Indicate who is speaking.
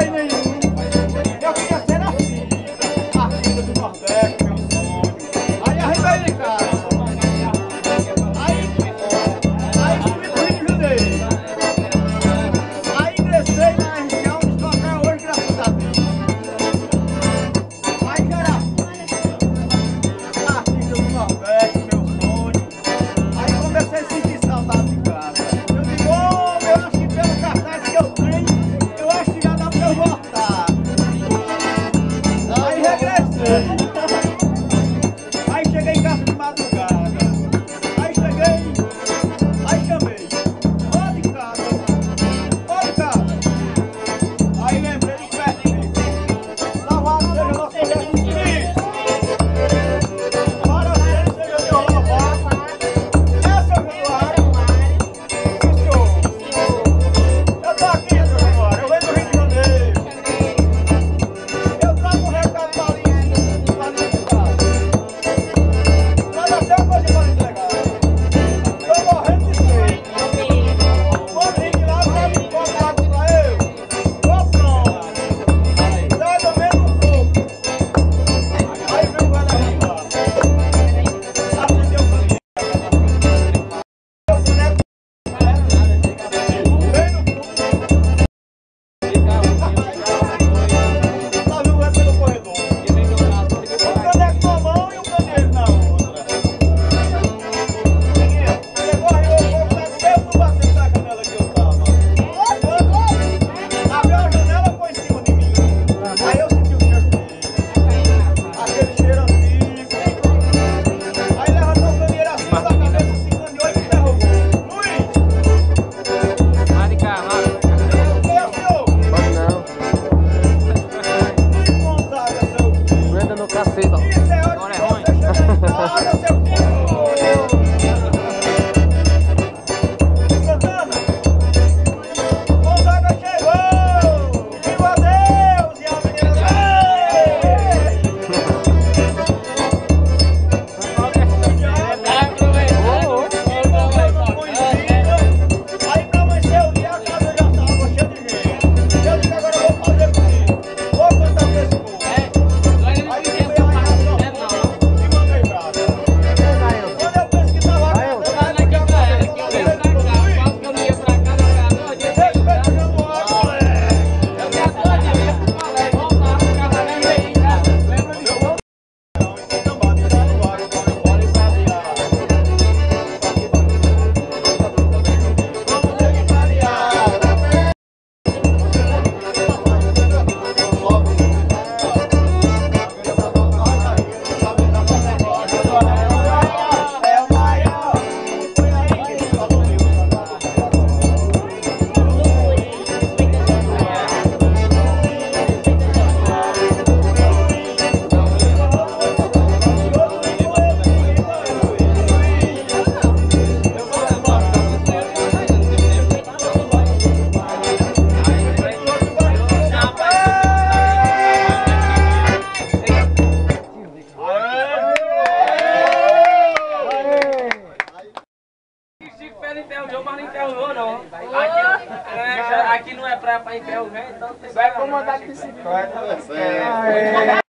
Speaker 1: nenhum. Eu queria ser artista do Nordeste, meu sonho. Aí arrebei de casa. Aí fui pro Rio de Janeiro. Aí ingressei na RCA, onde estou até hoje, graças a Deus. Aí já era artista do Nordeste, meu sonho. Aí comecei a sentir saudade de casa. Eu digo, oh, eu acho que pelo cartaz que eu tenho, eu acho que já dá pra eu voltar. Aí regressei. Aí cheguei em casa de madrugada. Aí cheguei, aí chamei. Ó de casa, ó de casa. Aí lembrei do perfeito. Louvado seja nosso Jesus Cristo. Para ser seja Deus louvado. Essa é o Januário. Sim, senhor. Eu tô aqui, seu Januário. Eu venho do Rio de Janeiro. Eu trago um recado para ali de casa. Mas até uma coisa para entregar. Tô morrendo de sede. Quando vim de lá, vai me botar água pra eu. Tô pronto. Dá do mesmo pouco. Aí vem o guarda-roupa. Acendeu o caminho. Eu boneco. Vem no fundo. Lá viu o resto pelo corredor. O caneco na mão e o candeeiro na outra. Chegou aí, eu vou mesmo batendo na janela que eu tava. Abriu a janela, foi em cima de mim. Aí eu senti o cheiro dele. Aquele cheiro antigo. Aí levantou o candeeiro assim da cabeça, se encaminhou e me interrogou. Luiz, o que é, senhor? Luiz Gonzaga, seu filho.
Speaker 2: Anda no cacete, ó.
Speaker 1: Isso é hora de você chegar em casa, seu filho. Santana, Gonzaga chegou. Viva Deus e a menina. Aí pra amanhecer o dia a casa já tava cheia de gente. Eu disse, agora eu vou fazer comigo. Vou cantar pra esse povo. Aí eu fui aí na sanfona e mandei brasa. Quando eu penso que tava cantando, aí eu já respeito o Januário, moleque. Não, então também de Januário, quando eu moro em Clarear. Vamos ter que clarear. É o maior. Foi aí que ele falou meu.
Speaker 3: Aqui não é praia pra enterrar o velho, então tem que
Speaker 2: Vai comandar a bicicleta.